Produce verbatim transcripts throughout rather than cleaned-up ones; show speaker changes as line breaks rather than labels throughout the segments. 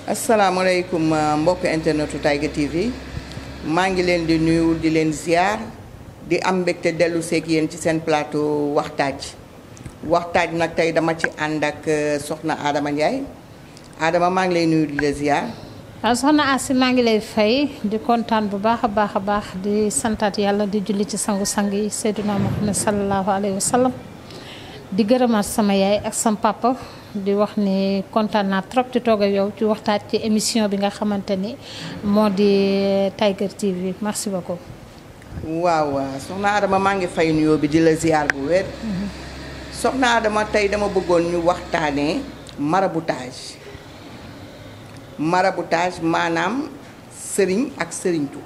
asalaamaaleykum mbokk internetu Taiga T V maa ngi leen di nuyu di leen ziar di am mbégte dellu seeg yéen ci seen plateau waxtaaj waxtaaj nag tey dama ci ànd ak soxna Adama Ndiaye Adama maa ngi lay nuyu di la ziar.
waaw soxna Asi maa ngi lay fay di kontaan bu baax a baax a baax di santaat yàlla di julli ci sangu-sang yi Seydina Muhammad sallallahu alayhi wa sallam di gërëmaat sama yaay ak sama papa di wax ni kontaan naa trop ci toog ak yow ci waxtaan ci émission bi nga xamante ni moo di Taiga T V merci beaucoup.
waaw soxna Adama maa ngi fay nuyoo bi di la ziar bu wér. soxna Adama tey dama bëggoon ñu waxtaanee maraboutage maraboutage maanaam sëriñ ak sëriñtu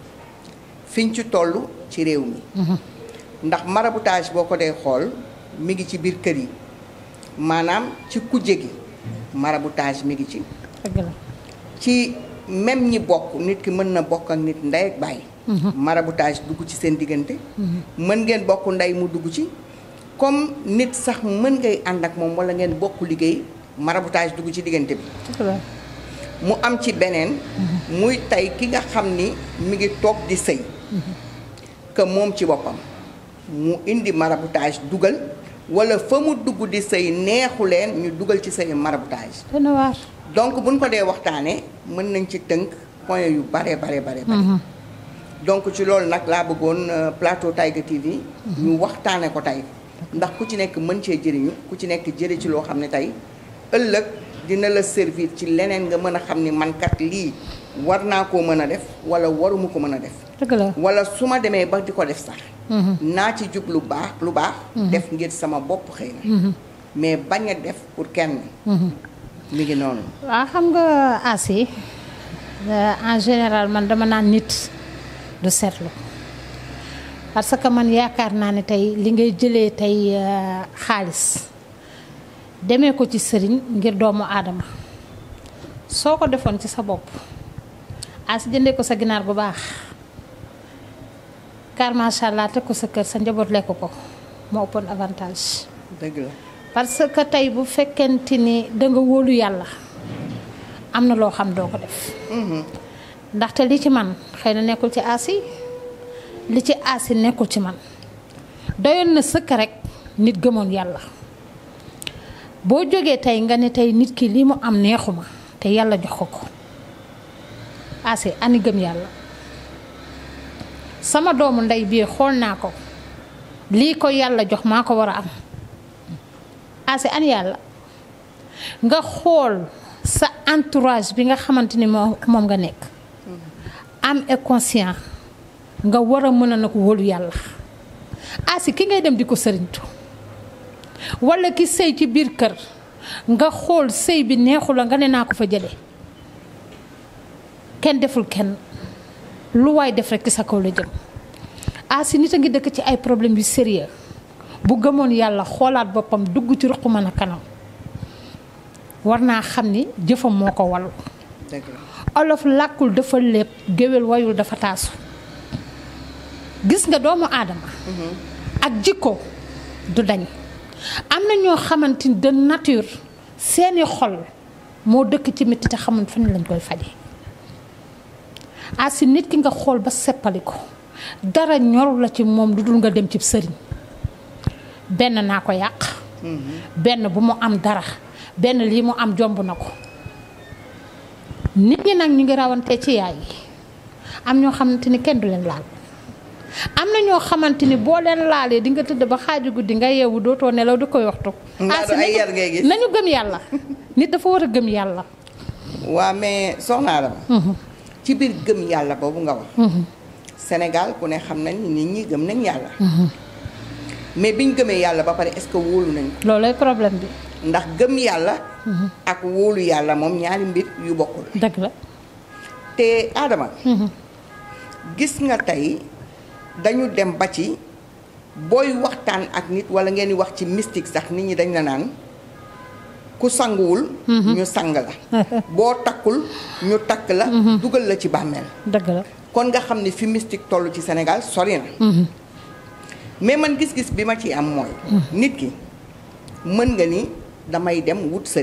fiñ ci toll ci réew mi. ndax maraboutage boo ko dee xool mi ngi ci biir kër yi maanaam ci kujje gi maraboutage mi ngi ci.
dëgg la
ci même ñi bokk nit ki mën na bokk ak nit ndey ak baay. maraboutage dugg ci seen diggante. mën ngeen bokk ndey mu dugg ci. comme nit sax mën ngay ànd ak moom wala ngeen bokk liggéey maraboutage dugg ci diggante bi. mu am ci beneen. muy tey ki nga xam ni mi ngi toog di sëy. que moom ci boppam mu indi maraboutage dugal wala fa mu dugg di sëy neexu leen ñu dugal ci sëy maraboutage.
dana waar.
donc buñ ko dee waxtaanee mën nañ ci tënk point yu bare bare bare bare. donc ci loolu nag laa bëggoon plateau Taiga T V. ñu waxtaane ko tey. ndax ku ci nekk mën cee jëriñu ku ci nekk jëri ci loo xam ne tey ëllëg dina la servir ci leneen nga mën a xam ni man kat lii war naa koo mën a def wala waruma ko mën a def.
dëgg la
wala su ma demee ba di ko def sax. naa ci jub lu baax lu baax. def ngir sama bopp xëy na. mais bañ a def pour kenn. mi ngi noonu.
waaw xam nga Asi en général man dama naan nit du seetlu. parce que man yaakaar naa ne tey li ngay jëlee tey xaalis demee ko ci sëriñ ngir doomu aadama soo ko defoon ci sa bopp as jëndee ko sa ginaar bu baax car macha allah teg ko sa kër sa njaboot lekk ko moo ëppoon avantage.
dëgg la
parce que tey bu fekkente ni danga wóolu yàlla am na loo xam doo ko def. ndaxte li ci man xëy na nekkul ci Asi li ci Asi nekkul ci man doyoon na sëkk rek nit gëmoon yàlla boo jógee tey nga ne tey nit ki lii mu am neexuma te yàlla jox ko ko Asi ani gëm yàlla sama doomu ndey bii xool naa ko lii ko yàlla jox maa ko war a am Asi ani yàlla nga xool sa entourage bi nga xamante ni moom moom nga nekk am et conscient nga war a mën a nag wóolu yàlla Asi ki ngay dem di ko sëriñtu walla ki sëy ci biir kër nga xool sëy bi neexu la nga ne naa ko fa jële kenn deful kenn lu waay def rek ci sa kaw la jëm Asi nit a ngi dëkk ci ay problème yu sérieux bu gëmoon yàlla xoolaat boppam dugg ci ruq mën a kanam war naa xam ni jëfam moo ko wallu olof làkkul dafa lépp géwél wayul dafa taasu gis nga doomu aadama ak jikko du dañ am na ñoo xamante ni de nature seeni xol moo dëkk ci metti te xamul fan lañ koy faje Asi nit ki nga xool ba seppali ko dara ñoru la ci moom lu dul nga dem ci sëriñ benn naa ko yàq benn bu mu am dara benn lii mu am jomb na ko nit ñi nag ñu ngi rawante ci yaay yi am ñoo xamante ni kenn du leen laal am na ñoo xamante ni boo leen laalee di nga tëdd ba xaaju guddi nga yeewu dootoo nelaw di koy waxtu.
Asi ay yar ngay gis
nañu gëm yàlla nit dafa war a gëm yàlla.
waa mais soxna Adama ci biir gëm yàlla boobu nga wax. Sénégal ku ne xam nañ nit ñi gëm nañ yàlla. mais biñ gëmee yàlla ba pare est-ce que wóolu nañ ko.
loolooy problème bi.
ndax gëm yàlla. ak wóolu yàlla moom ñaari mbir yu bokkul.
dëgg la.
te Adama. gis nga tey dañu dem ba ci booy waxtaan ak nit wala ngeen di wax ci mystique sax nit ñi dañ la naan ku sanguwul. ñu sang la. boo takkul ñu takk la. dugal la ci bàmmeel.
dëgg la.
kon nga xam ne fi mystique toll ci Sénégal sori na. mais man gis-gis bi ma ci am mooy. nit ki mën nga ni damay dem wut sëriñ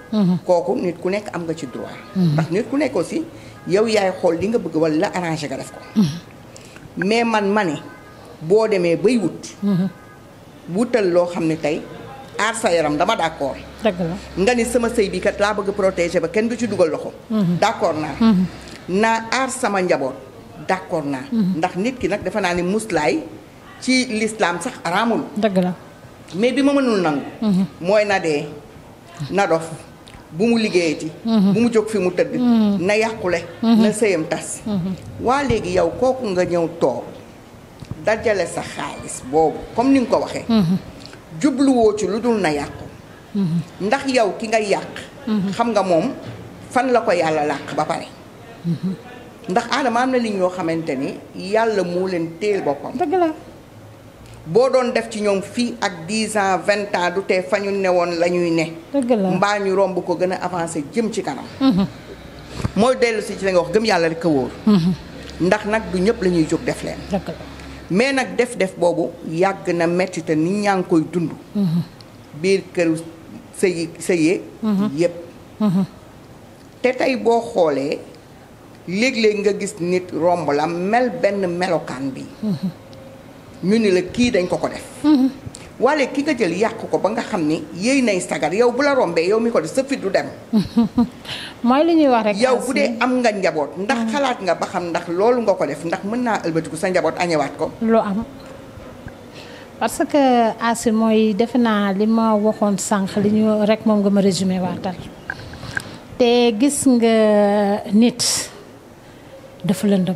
kooku nit ku nekk am nga ci droit. ndax nit ku nekk aussi yow yaay xool li nga bëgg wala la arrangé nga def ko. mais man ma ne boo demee bay wut. wutal loo xam ne tey aar sa yaram dama d'accord.
dëgg la
nga ni sama sëy bi kat laa bëgg protéger ba kenn du ci dugal loxo. d'accord naa. naa aar sama njaboot d'accord naa. ndax nit ki nag defe naa ni muslaay ci l'islam sax araamul.
dëgg la
mais bi ma mënul nangu. mooy na dee na dof bu mu liggéeyati. bu mu jóg fi mu tëdd. na yàqule. na sëyam tas. waa léegi yow kooku nga ñëw toog dajale sa xaalis boobu comme ni nga ko waxee. jubluwoo ci lu dul na yàqu. ndax yow ki nga yàq. xam nga moom fan la ko yàlla làq ba pare. ndax aadama am na nit ñoo xamante ni yàlla moo leen téel boppam.
dëgg la
boo doon def ci ñoom fii ak dix ans vingt ans du tee fa ñu newoon la ñuy ne.
dëgg la
mbaa ñu romb ko gën a avancé jëm ci kanam. mooy dellu si ci la nga wax gëm yàlla rek a wóor. ndax nag du ñëpp la ñuy jóg def leen.
dëgg la
mais nag def-def boobu yàgg na metti te nit ñaa ngi koy dund. biir këru sëy sëyee. yépp te tey boo xoolee léeg-léeg nga gis nit romb la mel benn melokaan bi. ñu ni la kii dañ ko ko def. wala ki nga jël yàq ko ba nga xam ni yéey nay sagar yow bu la rombee yow mi ko def sa fit du dem.
mooy li ñuy wax rek.
yow bu dee am nga njaboot ndax xalaat nga ba xam ndax loolu nga ko def ndax mën naa ëlbatiku sa njaboot añewaat ko.
loo am parce que Asi mooy defe naa li ma waxoon sànq li ñu rek moom nga ma résumé waatal te gis nga nit dafa lëndëm.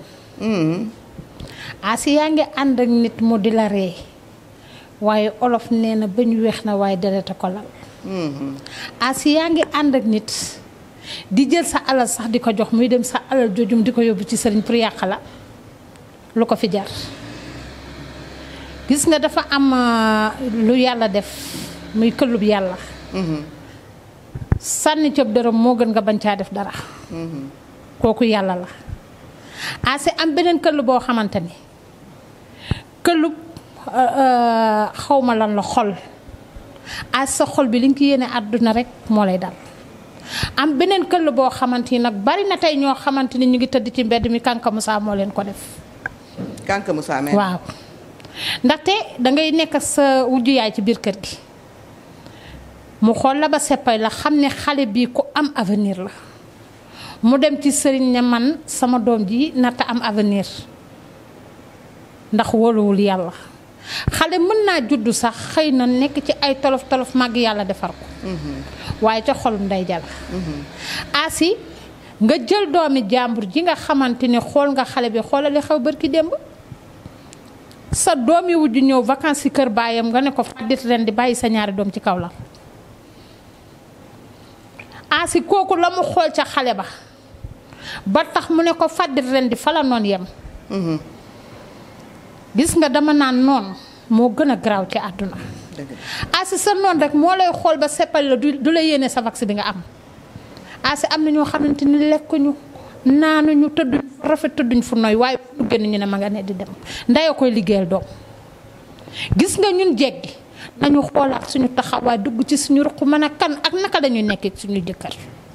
Asi yaa ngi ànd ak nit mu di la ree waaye olof nee na ba ñu weex na waaye deret a ko lal. Asi yaa ngi ànd ak nit di jël sa alal sax di ko jox muy dem sa alal jojum di ko yóbbu ci sëriñ pour yàq la lu ko fi jar. gis nga dafa am lu yàlla def muy këllub yàlla. sànni cëb dërëm moo gën nga bañ caa def dara. kooku yàlla la. Asi am beneen këll boo xamante ni këllub xawma lan la xol. Asi sa xol bi li nga ko yéene àdduna rek moo lay dal. am beneen këll boo xamante ni nag bari na tey ñoo xamante ni ñu ngi tëdd ci mbedd mi Kanka Moussa moo leen ko def.
Kanka Moussa meen
waaw ndaxte dangay nekk sa wujju yaay ci biir kër gi mu xool la ba seppay la xam ne xale bii ku am avenir la mu dem ci sëriñ ne man sama doom ji nata am avenir ndax wóoluwul yàlla xale mën naa juddu sax xëy na nekk ci ay tolof tolof màgg yàlla defar ko waaye ca xolum nday jala Asi nga jël doomi jàmbur ji nga xamante ne xool nga xale bi xoolali xew bërki démb sa doom yi wujju ñëw vacances ci kër baayam nga ne ko fàddit ren di bàyyi sa ñaari doom ci kaw la. Asi kooku la mu xool ca xale ba ba tax mu ne ko fàddit ren di fa la noon yem. gis nga dama naan noon moo gën a garaaw ci àdduna. Asi sa noon rek moo lay xool ba seppal la du la yéene sa vaccin bi nga am. Asi am na ñoo xamante ni lekkuñu naanuñu tëdduñ rafet tëdduñ fu nooy waaye du génn ñu ne ma nga ne di dem ndaya koy liggéeyal doom gis nga ñun jeggi nañu xoolaat suñu taxawaay dugg ci suñu ruq mën a kan ak naka dañuy nekkee suñu jëkkër.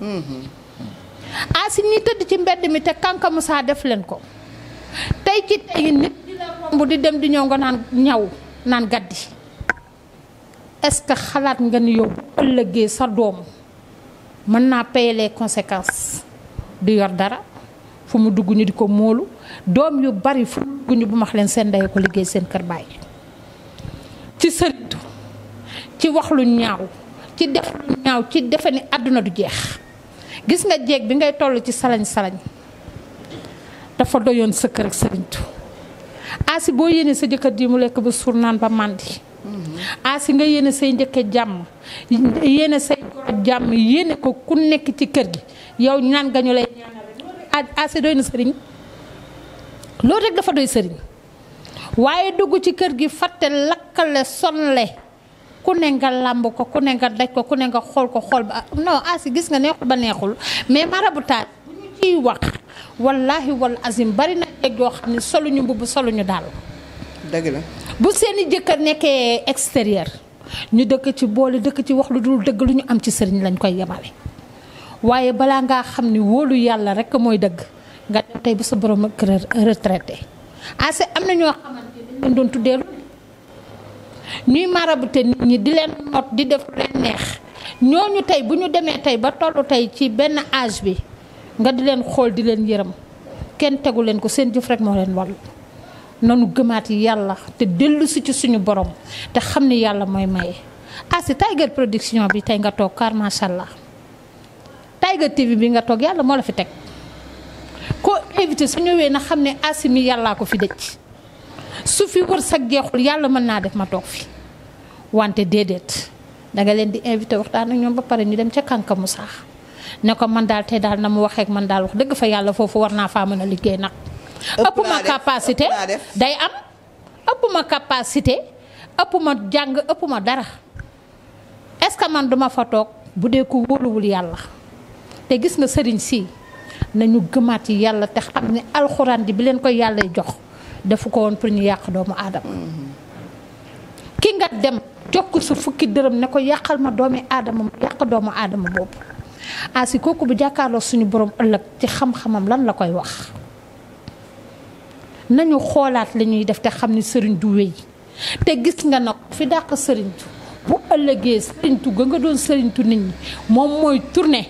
Asi ñi tëdd ci mbedd mi te Kanka Moussa def leen ko tey ci tey nit di la romb di dem di ñëw nga naan ñaw naan gaddi est-ce que xalaat nga ni yow bu ëllëgee sa doom mën naa payer les conséquences di yor dara fu mu dugg ñu di ko móolu doom yu bari fu mu dugg ñu bu max leen seen ndey ko liggéey seen kër baay ci sëritu ci wax lu ñaaw ci def lu ñaaw ci defe ni àdduna du jeex gis nga jeeg bi ngay toll ci salañ salañ dafa doyoon sa kër ak sëriñtu Asi boo yéene sa jëkkër ji mu lekk ba suur naan ba màndi Asi nga yéene say njëkke jàmm yéene say goro jàmm yéene ko ku nekk ci kër gi yow ñaan nga ñu lay ñaanal Asi doy na sëriñ loolu rek dafa doy sëriñ waaye dugg ci kër gi fàtte lakkale sonle ku ne nga làmb ko ku ne nga daj ko ku ne nga xool ko xool ba non Asi gis nga neexul ba neexul mais marabutaat bu ñu ciy wax wallaahi wal azim bari na jeeg yoo xam ne soluñu mbubb soluñu daal.
dëgg la
bu seeni jëkkër nekkee extérieur ñu dëkk ci boole dëkk ci wax lu dul dëgg lu ñu am ci sëriñ lañ koy yemale. waaye balaa ngaa xam ni wóolu yàlla rek mooy dëgg nga dem tey ba sa borom ak retraité assez am na ñoo xamante dañ leen doon tuddee ñuy marabute nit ñi di leen not di def lu leen neex ñooñu tey bu ñu demee tey ba tollu tey ci benn âge bi nga di leen xool di leen yërëm kenn tegu leen ko seen jëf rek moo leen wàll nanu gëmaat yàlla te dellu si ci suñu borom te xam ni yàlla mooy maye. Asi Tiger Production bi tey nga toog car macha allah Tiger T V bi nga toog yàlla moo la fi teg koo invité su ñëwee na xam ne Asi mi yàllaa ko fi dëcc su fi wër sag jeexul yàlla mën naa def ma toog fi wante déedéet danga leen di invité waxtaan ak ñoom ba pare ñu dem ca kànka mu saax ne ko man daal tey daal na mu waxee ak man daal wax dëgg fa yàlla foofu war naa faa mën a liggéey nag. ëpp ma capacité day am ëpp ma capacité ëpp ma jàng ëpp ma dara est-ce que man duma fa toog bu dee ko wóoluwul yàlla te gis nga sëriñ si nañu gëmaat yi yàlla te xam ne alxuraan ji bi leen koy yàlla jox defu ko woon pour ñu yàq doomu aadama ki nga dem jokk sa fukki dërëm ne ko yàqal ma doomi aadama mu yàq doomu aadama boobu asi kooku bu jàkkaarloo suñu borom ëllëg ci xam-xamam lan la koy wax nañu xoolaat li ñuy def te xam ni sëriñ du wéy te gis nga nag fi dàq sëriñtu bu ëllëgee sëriñtu ga nga doon sëriñtu nit ñi moom mooy tourné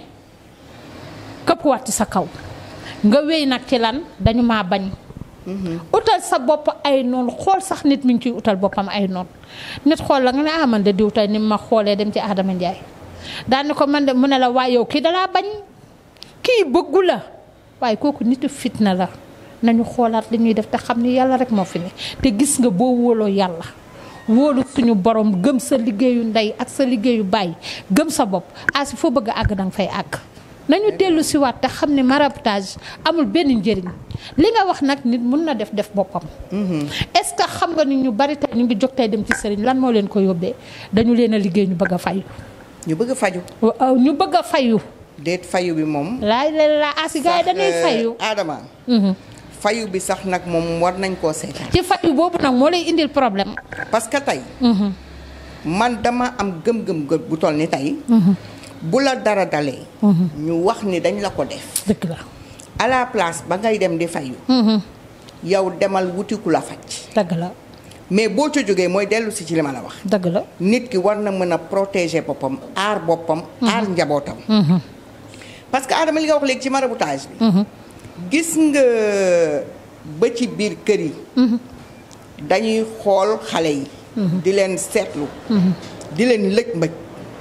këpp wàtti sa kaw nga wéy nag ci lan dañu maa bañ utal sa bopp ay noonu xool sax nit mi ngi ciy utal boppam ay noonu nit xool la nga ne ah man de diw tey ni ma xoolee dem ci Adama Ndiaye daan ni ko man de mu ne la waaye yow kii dalaa bañ kii bëggu la waaye kooku nitu fitna la nañu xoolaat li ñuy def te xam ni yàlla rek moo fi ne te gis nga boo wóoloo yàlla wóolu suñu borom gëm sa liggéeyu ndey ak sa liggéeyu baay gëm sa bopp asi foo bëgg a àgg danga fay àgg nañu dellu si waat te xam ne maraboutage amul benn njëriñ li nga wax nag nit mun na def def boppam est-ce que xam nga ni ñu bari tey ñu ngi jóg tey dem ci sëriñ lan moo leen ko yóbbee dañu leen a liggéey ñu bëgg a fayu
ñu bëgg a faju
ñu bëgg a fayu
déet fayu bi moom
laay la la asi gars yi dañuy fayu
Adama fayu bi sax nag moom war nañ koo seetaan
ci fayu boobu nag moo lay indil problème
parce que tey man dama am gëm-gëm gëm bu toll ni tey bu la dara dalee ñu wax ni dañ la ko def
dëgg la
à la place ba ngay dem di fayu yow demal wutiku la faj
dëgg la
mais boo ca jógee mooy dellu si ci li ma la wax
dëgg la
nit ki war na mën a protéger boppam aar boppam aar njabootam parce que Adama li nga wax léegi ci maraboutage bi gis nga ba ci biir kër yi dañuy xool xale yi di leen seetlu di leen lëj mbëj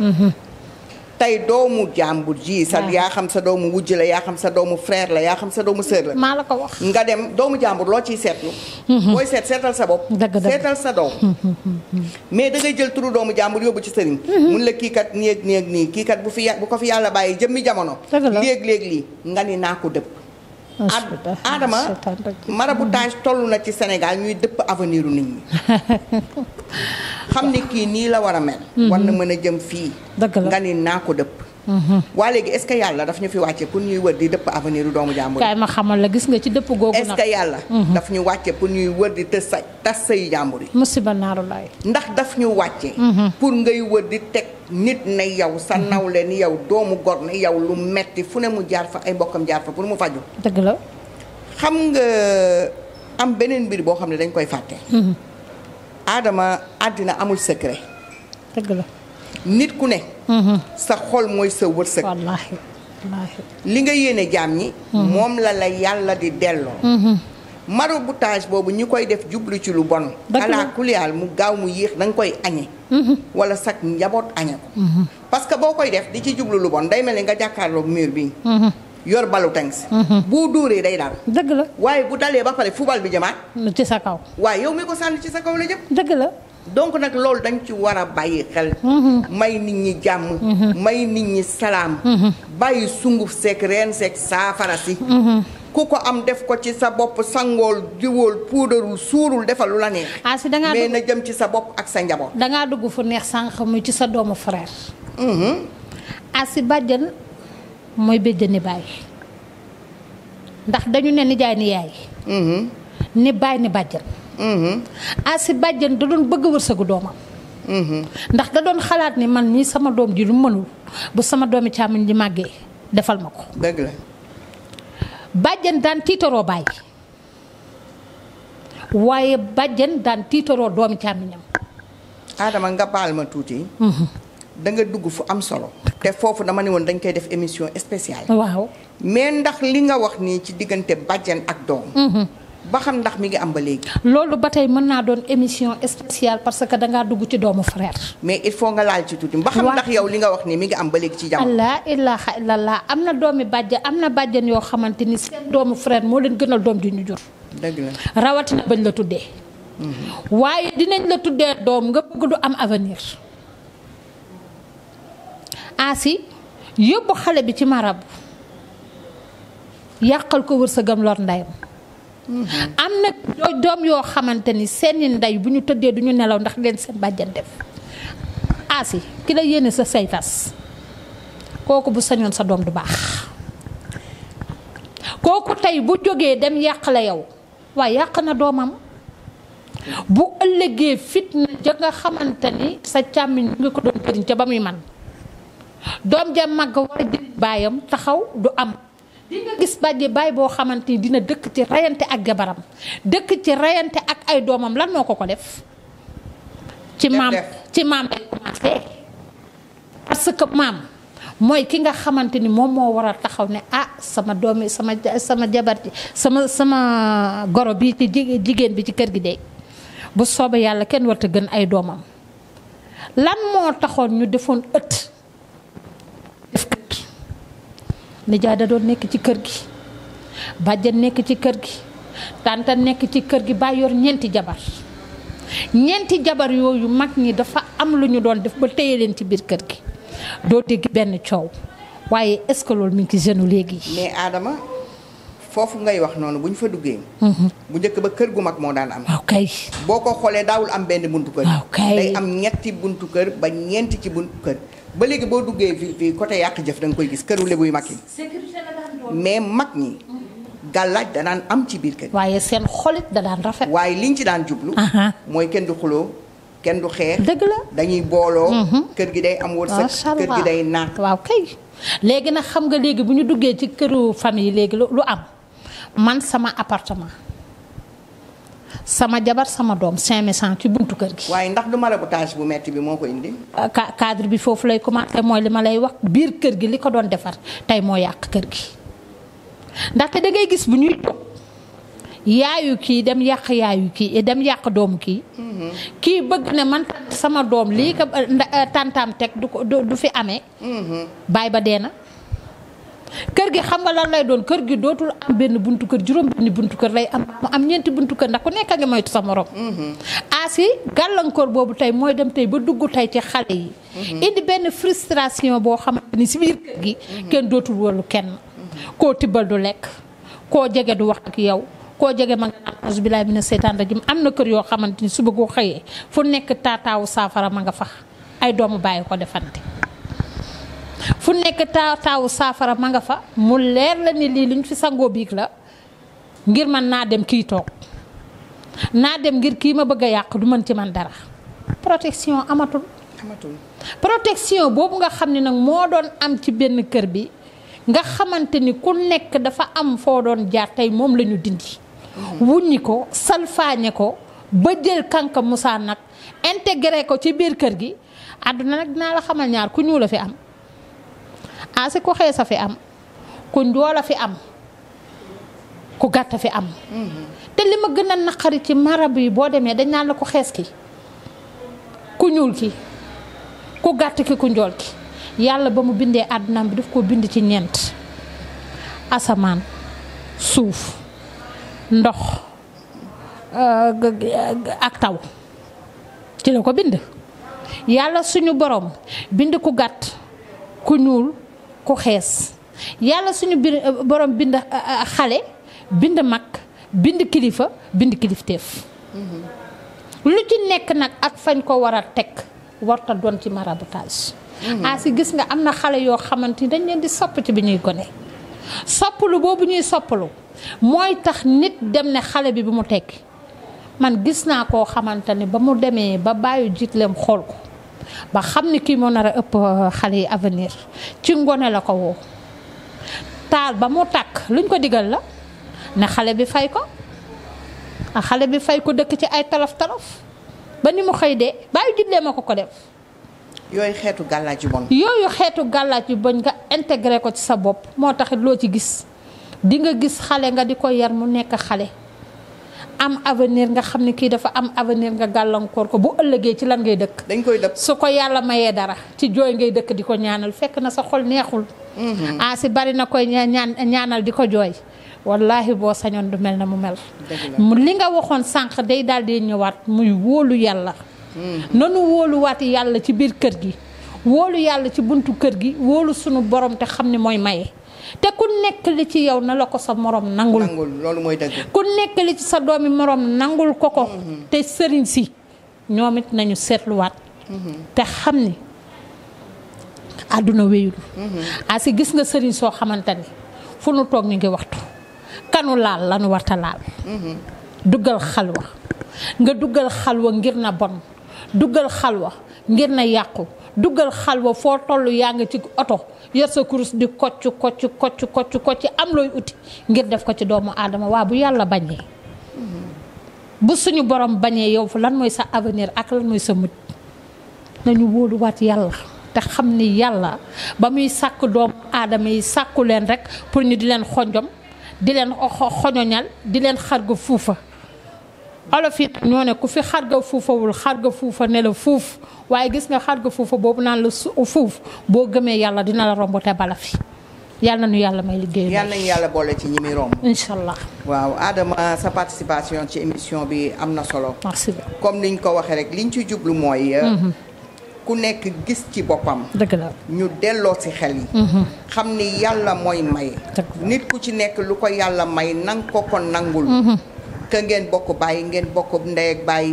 tey doomu jàmbur ji sa yaa xam sa doomu wujj la yaa xam sa doomu frère la yaa xam sa doomu sœur la
maa la ko wax
nga dem doomu jàmbur loo ciy seetlu booy seet seetal sa bopp seetal sa doom mais da ngay jël turu doomu jàmbur yóbbu ci sëriñ mun la kii kat nii ak nii ak nii kii kat bu fi bu ko fi yàlla bàyyi jëmmi jamono léeg-léeg lii nga ni naa ko dëpp Adama maraboutage toll na ci Sénégal ñuy dëpp avenir u nit ñi xam ni kii nii la war a mel war na mën a jëm fii nga ni naa ko dëpp waa léegi est-ce que yàlla daf ñu fi wàcce pour ñuy wër di dëpp avenir u doomu jàmbur
kaay ma xamal la gis nga ci dëpp googu nag
est-ce que yàlla daf ñu wàcce pour ñuy wër di tës sa tas sayu jàmbur yi
musiba naaru laay
ndax daf ñu wàcce pour ngay wër di teg nit na yow sa nawle ni yow doomu gor na yow lu metti fu ne mu jaar fa ay mbokkam jaar fa pour mu faju
dëgg la
xam nga am beneen mbir boo xam ne dañ koy fàtte Adama àddina amul secret
dëgg la
nit ku ne sa xol mooy sa wërsëg
wallaahi wallaahi
li nga yéene jaam ñi moom la la yàlla di delloo maraboutage boobu ñi koy def jublu ci lu bon ala kuliyaal mu gaaw mu yéex da nga koy añe wala sax njaboot añe ko parce que boo koy def di ci jublu lu bon day mel ni nga jàkkaarloog mur bi yor balu tangs bu dóoree day daal
dëgg la
waaye bu dalee ba pare fu bal bi jëmaat
ci sa kaw
waaye yow mi ko sànni ci sa kaw la jëm
dëgg la
donc nag loolu dañ ci war a bàyyi xel may nit ñi jàmm may nit ñi salaam bàyyi sunguf seek reen seek saafara si ku ko am def ko ci sa bopp sangool jiwóol puudarul suurul defal lu la neex
asi dangaa
mais na jëm ci sa bopp ak sa njaboot
dangaa dugg fu neex sànq muy ci sa doomu frère asi bàjjan mooy béjjani baay ndax dañu ne nijaay ni yaay ni baay ni bàjjan asi bàjjan da doon bëgg wërsëgu doomam ndax da doon xalaat ni man mii sama doom ji lu mënul bu sama doomi càmmiñ ji màggee defal ma ko.
dëgg la.
bàjjen daan tiitaroo baay waaye bàjjen daan tiitaroo doomi càmmiñam.
Adama nga baal ma tuuti. da nga dugg fu am solo. te foofu dama ne woon dañ koy def émission spéciale.
waaw
mais ndax li nga wax nii ci diggante bàjjen ak doom. ba xam ndax mi ngi am ba léegi.
loolu ba tey mën naa doon émission spéciale parce que dangaa dugg ci doomu frère.
mais il faut nga laal ci tuuti. ba xam ndax yow li nga wax nii mi ngi am ba léegi ci jamono.
allah ilaha illallah am na doomi bàjjen am na bàjjen yoo xamante ni seen doomu frère moo leen gënal doom ji ñu jur.
dëgg la
rawatina bañ la tuddee. waaye dinañ la tuddee doom nga bëgg du am avenir. asi yóbbu xale bi ci marabu yàqal ko wërsëgam lor ndeyam. am na doom yoo xamante ni seeni ndey bu ñu tëddee du ñu nelaw ndax leen seen bàjjan def. asi ki la yéene sa say tas kooku bu sañoon sa doom du baax. kooku tey bu jógee dem yàq la yow waaye yàq na doomam. bu ëllëgee fitna ja nga xamante ni sa càmmiñ nga ko doon jëriñ ca ba muy man doom ja màgg war a jëriñ baayam taxaw du am. di nga gis bàjje baay boo xamante ni dina dëkk ci rayante ak jabaram dëkk ci rayante ak ay doomam lan moo ko ko def. ci maam ci maam lay commencé. parce que maam mooy ki nga xamante ni moom moo war a taxaw ne ah sama doomi sama sama jabar ji sama sama goro bi ci jigéen bi ci kër gi de bu soobee yàlla kenn warta gën ay doomam. lan moo taxoon ñu defoon ëtt def kër. nijaay da doon nekk ci kër gi bàjjen nekk ci kër gi tànta nekk ci kër gi ba yor ñeenti jabar ñeenti jabar yooyu mag ñi dafa am lu ñu doon def ba téye leen ci biir kër gi doo dégg benn coow waaye est-ce que loolu mi ngi ci jeune léegi.
mais Adama foofu ngay wax noonu bu ñu fa duggee. bu njëkk ba kër gu mag moo daan am.
waaw kay.
boo ko xoolee daawul am benn buntu kër.
waaw kay
day am ñetti buntu kër ba ñeenti ci buntu kër. ba léegi boo duggee ville fii côté yàq jëf da nga koy gis këru lébu yu mag yi. mais mag ñi. gàllaaj da daan am ci biir kër.
waaye seen xolit da daan rafet.
waaye liñ ci daan jublu. mooy kenn du xuloo kenn du xeex.
dëgg la
dañuy booloo. kër gi day am wërsëg kër gi day naat.
waaw kay léegi nag xam nga léegi bu ñu duggee ci këru famille léegi lu am man sama appartement sama jabar sama doom cinq mille cent ci buntu kër gi.
waaye ndax du maraboutage bu metti bi moo ko indi.
cadre bi foofu lay commencé mooy li ma lay wax biir kër gi li ko doon defar tey moo yàq kër gi ndaxte da ngay gis bu ñuy toog yaayu kii dem yàq yaayu kii dem yàq doomu kii. kii bëgg ne man sama doom lii ko tantaam teg du ko du fi amee. baay ba dee na. kër gi xam nga lan lay doon kër gi dootul am benn buntu kër juróom benn buntu kër lay am mu am ñeenti buntu kër ndax ku nekk a ngi moytu sa morom. asi gàllankoor boobu tey mooy dem tey ba dugg tey ci xale yi. indi benn frustration boo xamante ni si biir kër gi. kenn dootul wóolu kenn. koo tibbal du lekk koo jege du wax ak yow koo jege ma nga naan auzu billaahi mina seytaani rajiim am na kër yoo xamante ni suba goo xëyee fu nekk taataawu saafara ma nga fax ay doomu bàyyi ko defante. fu nekk taaw taawu saafara ma nga fa mu leer la ni lii luñ fi sangoo biig la ngir man naa dem kii toog naa dem ngir kii ma bëgg a yàq du mën ci man dara protection amatul.
amatul
protection boobu nga xam ne nag moo doon am ci benn kër bi nga xamante ni ku nekk dafa am foo doon jaar tey moom la ñu dindi. wuññi ko salfaañe ko ba jël kanka Moussa nag intégré ko ci biir kër gi àdduna nag dinaa la xamal ñaar ku ñuul a fi am. asi ku xees a fi am ku njool a fi am ku gàtt a fi am. te li ma gën a naqari ci marabu yi boo demee dañ naan la ku xees ki ku ñuul ki ku gàtt ki ku njool ki yàlla ba mu bindee àddunaam bi daf koo bind ci ñeent asamaan suuf ndox ak taw ci la ko bind yàlla suñu borom bind ku gàtt ku ñuul ku xees yàlla suñu bir borom bind xale bind mag bind kilifa bind kilifteef lu ci nekk nag ak fañ ko war a teg warta doon ci maraboutage. asi gis nga am na xale yoo xamante ni dañ leen di sopp ci bi ñuy gone soppalu boobu ñuy soppalu mooy tax nit dem ne xale bi bu mu tekki man gis naa koo xamante ni ba mu demee ba bàyyi jiitleem xool ko ba xam ni kii moo nar a ëpp xale yi avenir ci ngone la ko woo taal ba mu tàkk luñ ko digal la ne xale bi fay ko a xale bi fay ko dëkk ci ay talof talof ba ni mu xëy dee bàyyi jullee ma ko ko def.
yooyu xeetu gàllaaj yu bon.
yooyu xeetu gàllaaj yu bon nga intégré ko ci sa bopp moo taxit loo ci gis di nga gis xale nga di ko yar mu nekk xale am avenir nga xam ne kii dafa am avenir nga gàllankoor ko bu ëllëgee ci lan ngay dëkk.
dañ koy dëpp
su ko yàlla mayee dara ci jooy ngay dëkk di ko ñaanal fekk na sa xol neexul. ah si bari na koy ñaan ñaanal di ko jooy. wallahi boo sañoon du mel na mu mel. li nga waxoon sànq day daal di ñëwaat muy wóolu yàlla. nanu wóoluwaat yàlla ci biir kër gi wóolu yàlla ci buntu kër gi wóolu sunu borom te xam ne mooy maye. te ku nekk li ci yow na la ko sa morom nangul.
nangul loolu mooy dëgg.
ku nekk li ci sa doomi morom nangul ko ko. te sëriñ si ñoom it nañu seetluwaat. te xam ni àdduna wéyul. asi gis nga sëriñ soo xamante ni fu nu toog ñu ngi waxtu. kanu laal lanu warta laal. duggal xalwa nga duggal xalwa ngir na bon duggal xalwa ngir na yàqu duggal xalwa foo toll yaa nga ci oto yor sa kurus di kocc kocc kocc kocc kocc am looy uti ngir def ko ci doomu aadama waa bu yàlla bañee bu suñu borom bañee yow fu lan mooy sa avenir ak lan mooy sa mujj nañu wóoluwaat yàlla te xam ni yàlla ba muy sàkk doomu aadama yi sàkku leen rek pour ñu di leen xonjom di leen xoñoñal di leen xarga fuufa olof yi ñoo ne ku fi xarga fuufawul xarga fuufa ne la fuuf waaye gis nga xarga fuufa boobu naan la fuuf boo gëmee yàlla dina la romb te bala fi yàlla nañu yàlla may liggéey.
yàlla nañu yàlla boole ci ñi muy romb.
incha allah.
waaw Adama sa participation ci émission bi am na solo.
merci.
comme niñ ko waxee rek liñ ci jublu mooy. ku nekk gis ci boppam.
dëgg la
ñu delloo ci xel yi. xam ni yàlla mooy may. nit ku ci nekk lu ko yàlla may nang ko ko nangul. que ngeen bokk bàyyi ngeen bokk ndey ak bàyyi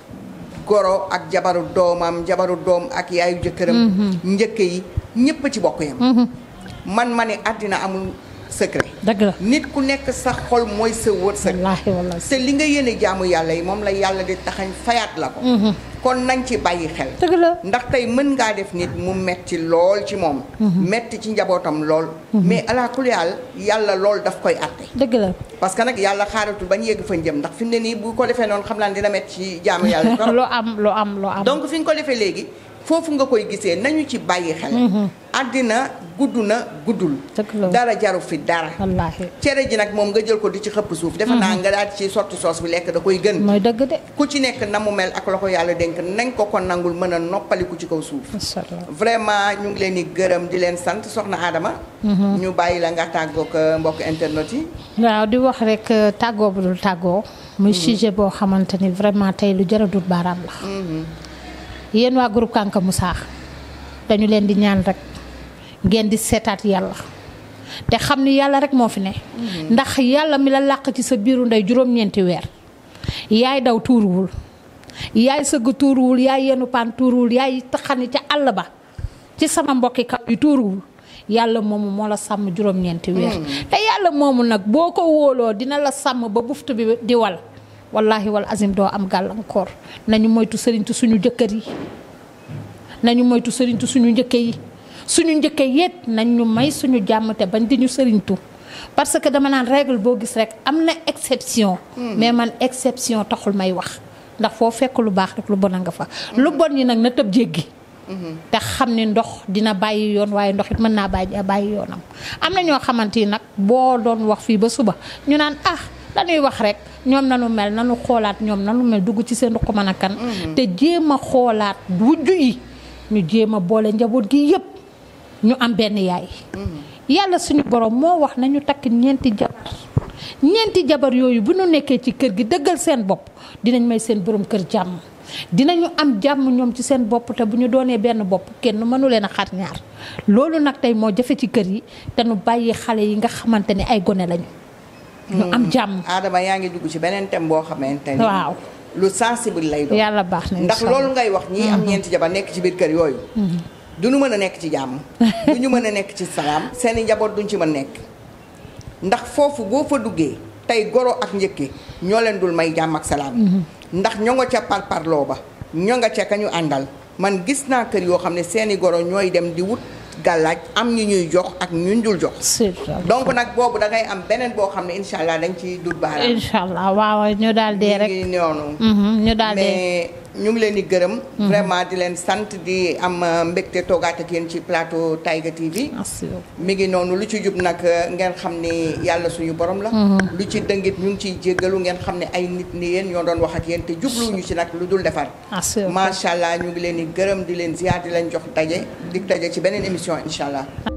goro ak jabaru doomam jabaru doom ak yaayu jëkkëram. njëkk yi ñëpp ci bokk yam man ma ne àddina amul secret.
dëgg la
nit ku nekk sa xol mooy sa wërsëg.
wallaahi wallaahi.
te li nga yéene jaamu yàlla yi moom la yàlla di taxañ fayaat la ko. kon nañ ci bàyyi xel.
dëgg la
ndax tey mën ngaa def nit mu metti lool ci moom. metti ci njabootam lool. mais ala kulli haal yàlla lool daf koy àtte.
dëgg la
parce que nag yàlla xaaratul bañ yegg fa jëm ndax fi mu ne nii bu ko defee noonu xam naa dina metti ci jaamu yàlla.
loo am loo am loo am.
donc fi nga ko defee léegi foofu nga koy gisee nañu ci bàyyi xel. àddina gudd na guddul. dara jaru fi dara.
wallaahi
cere ji nag moom nga jël ko di ci xëpp suuf. defe naa nga daal ci sotti soos bi lekk da koy gën.
mooy dëgg de.
ku ci nekk na mu mel ak la ko yàlla dénk nañ ko ko nangul mën a noppaliku ci kaw suuf. vraiment ñu ngi leen di gërëm di leen sant soxna Adama. ñu bàyyi la nga tàggoo ak mbokk internet yi.
waaw di wax rek tàggoo bu dul tàggoo. muy sujet boo xamante ni vraiment tey lu jar a dut baaraam la. yéen waa groupe Kanka Moussa dañu leen di ñaan rek ngeen di seetaat yàlla te xam ni yàlla rek moo fi ne. ndax yàlla mi la làq ci sa biiru ndey juróom-ñeenti weer yaay daw tuuruwul yaay sëgg tuuruwul yaay yenu paan tuuruwul yaay taxani ca àll ba ci sama mbokki kaw yi tuuruwul yàlla moomu moo la sàmm juróom-ñeenti weer. te yàlla moomu nag boo ko wóoloo dina la sàmm ba buftu bi di wal. wallahi wal azim doo am gàllankoor nañu moytu sëriñtu suñu jëkkër yi nañu moytu sëriñtu suñu njëkke yi suñu njëkke yéet nañ ñu may suñu jàmm te bañ di ñu sëriñtu parce que dama naan règle boo gis rek am na exception. mais man exception taxul may wax ndax foo fekk lu baax rek lu bon a nga fa. lu bon yi nag na tëb jéggi. te xam ne ndox dina bàyyi yoon waaye ndox it mën naa bàyyi bàyyi yoonam am na ñoo xamante ni nag boo doon wax fii ba suba ñu naan ah. dañuy wax rek ñoom nanu mel nanu xoolaat ñoom nanu mel dugg ci seen ruq mën a kan te jéem a xoolaat wujju yi ñu jéem a boole njaboot gi yépp ñu am benn yaay. yàlla suñu borom moo wax nañu takk ñeenti jabar ñeenti jabar yooyu bu ñu nekkee ci kër gi dëggal seen bopp dinañ may seen borom kër jàmm dinañu am jàmm ñoom ci seen bopp te bu ñu doonee benn bopp kenn mënu leen a xar ñaar loolu nag tey moo jafe ci kër yi te nu bàyyi xale yi nga xamante ne ay gone lañu. ñu am jàmm.
Adama yaa ngi dugg ci beneen thème boo xamante ni.
waaw
lu sensible lay doon.
yàlla baax na
ndax loolu ngay wax ñii am ñeenti jabar nekk ci biir kër yooyu. du ñu mën a nekk ci jàmm. du ñu mën a nekk ci salaam seeni njaboot duñ ci mën nekk. ndax foofu boo fa duggee tey goro ak njëkke ñoo leen dul may jàmm ak salaam. ndax ñoo nga ca parparloo ba ñoo nga ca ka ñu àndal man gis naa kër yoo xam ne seeni goro ñooy dem di wut gàllaaj am ñu ñuy jox ak ñun dul jox.
surtout
donc nag boobu da ngay am beneen boo xam ne incha allah dañ ci dul baaraam.
incha allah waaw ñu daal dee rek
ñu ngi noonu.
ñu daal dee
mais ñu ngi leen di gërëm. vraiment di leen sant di am mbégte toogaat ak yéen ci plateau Taiga T V. mi ngi noonu lu ci jub nag ngeen xam ni yàlla suñu borom la. lu ci dëngit ñu ngi ciy jéggalu ngeen xam ne ay nit ni yéen ñoo doon wax ak yéen te jubluwuñu ci nag lu dul defar. macha allah ñu ngi leen di gërëm di leen ziar di leen jox daje di daje ci beneen émission incha allah.